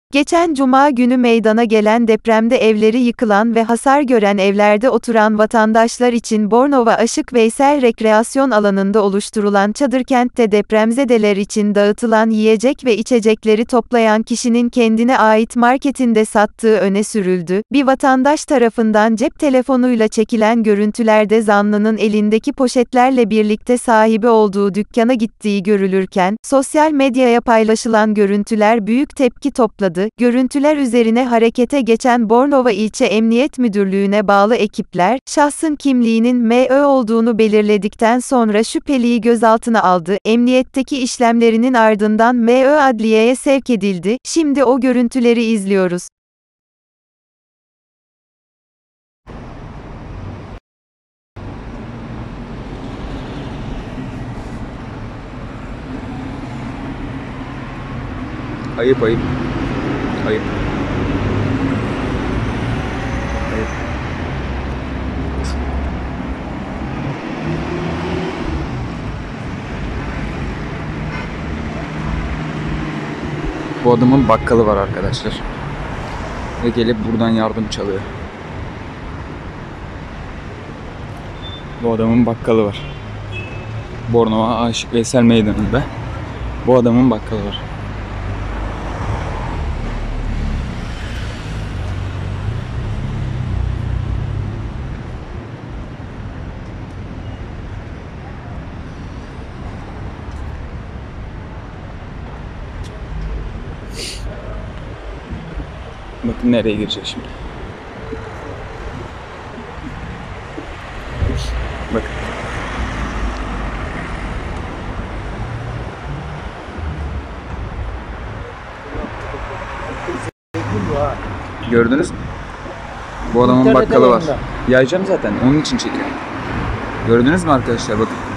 Geçen Cuma günü meydana gelen depremde evleri yıkılan ve hasar gören evlerde oturan vatandaşlar için Bornova Aşık Veysel Rekreasyon Alanı'nda oluşturulan çadırkentte depremzedeler için dağıtılan yiyecek ve içecekleri toplayan kişinin kendine ait marketinde sattığı öne sürüldü. Bir vatandaş tarafından cep telefonuyla çekilen görüntülerde zanlının elindeki poşetlerle birlikte sahibi olduğu dükkana gittiği görülürken, sosyal medyaya paylaşılan görüntüler büyük tepki topladı. Görüntüler üzerine harekete geçen Bornova İlçe Emniyet Müdürlüğü'ne bağlı ekipler, şahsın kimliğinin M.Ö. olduğunu belirledikten sonra şüpheliyi gözaltına aldı. Emniyetteki işlemlerinin ardından M.Ö. adliyeye sevk edildi. Şimdi o görüntüleri izliyoruz. Ayıp ayıp. Ayıp. Ayıp. Bu adamın bakkalı var arkadaşlar. Ve gelip buradan yardım çalıyor. Bu adamın bakkalı var. Bornova Aşık Veysel Meydanı'nda. Bu adamın bakkalı var. Bakın nereye girecek şimdi. Bakın. Gördünüz mü? Bu adamın bakkalı var. Yayacağım zaten. Onun için çekiyorum. Gördünüz mü arkadaşlar? Bakın.